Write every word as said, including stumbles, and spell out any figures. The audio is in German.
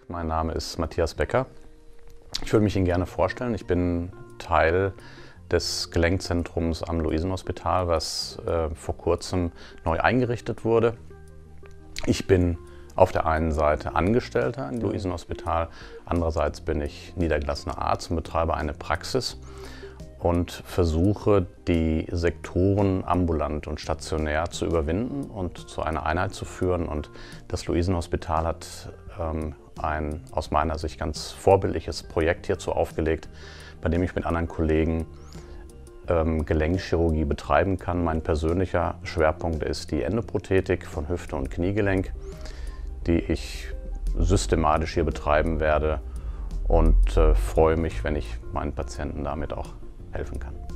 Mein Name ist Matthias Becker. Ich würde mich Ihnen gerne vorstellen. Ich bin Teil des Gelenkzentrums am Luisenhospital, was äh, vor kurzem neu eingerichtet wurde. Ich bin auf der einen Seite Angestellter im Luisenhospital, andererseits bin ich niedergelassener Arzt und betreibe eine Praxis und versuche, die Sektoren ambulant und stationär zu überwinden und zu einer Einheit zu führen. Und das Luisenhospital hat ähm, ein aus meiner Sicht ganz vorbildliches Projekt hierzu aufgelegt, bei dem ich mit anderen Kollegen ähm, Gelenkchirurgie betreiben kann. Mein persönlicher Schwerpunkt ist die Endoprothetik von Hüfte und Kniegelenk, die ich systematisch hier betreiben werde und äh, freue mich, wenn ich meinen Patienten damit auch helfen kann.